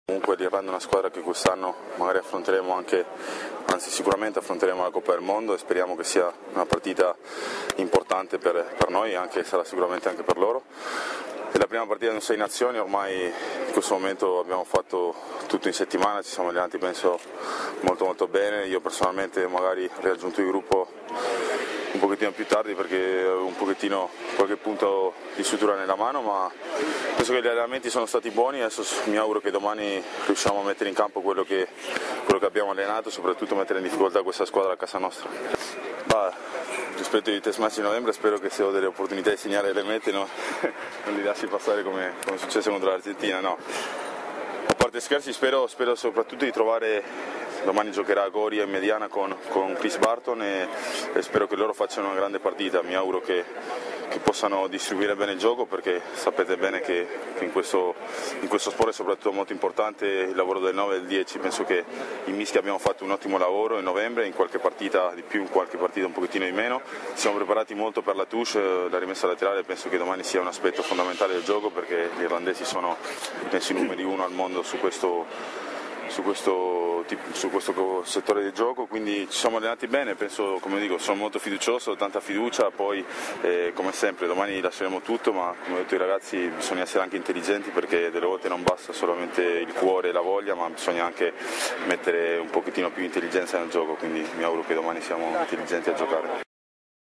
Comunque l'Irlanda è una squadra che quest'anno magari affronteremo anche, anzi sicuramente affronteremo la Coppa del Mondo e speriamo che sia una partita importante per noi e sarà sicuramente anche per loro. È la prima partita in 6 nazioni, ormai in questo momento abbiamo fatto tutto in settimana, ci siamo allenati penso molto bene, io personalmente magari ho raggiunto il gruppo un pochettino più tardi perché avevo un pochettino qualche punto di sutura nella mano, ma penso che gli allenamenti sono stati buoni e adesso mi auguro che domani riusciamo a mettere in campo quello che abbiamo allenato, soprattutto mettere in difficoltà questa squadra a casa nostra. Rispetto ai test match di novembre spero che se ho delle opportunità di segnare le mette non li lasci passare come è successo contro l'Argentina, no. A parte scherzi spero soprattutto di trovare, domani giocherà Gori in mediana con Chris Barton e spero che loro facciano una grande partita, mi auguro che possano distribuire bene il gioco perché sapete bene che in questo sport è soprattutto molto importante il lavoro del 9 e del 10, penso che in mischia abbiamo fatto un ottimo lavoro in novembre, in qualche partita di più, in qualche partita un pochettino di meno, siamo preparati molto per la touche, la rimessa laterale penso che domani sia un aspetto fondamentale del gioco perché gli irlandesi sono penso i numeri 1 al mondo su questo settore del gioco, quindi ci siamo allenati bene, penso, come dico, sono molto fiducioso, ho tanta fiducia, poi come sempre domani lasceremo tutto, ma come ho detto ai ragazzi bisogna essere anche intelligenti perché delle volte non basta solamente il cuore e la voglia, ma bisogna anche mettere un pochettino più intelligenza nel gioco, quindi mi auguro che domani siamo intelligenti a giocare.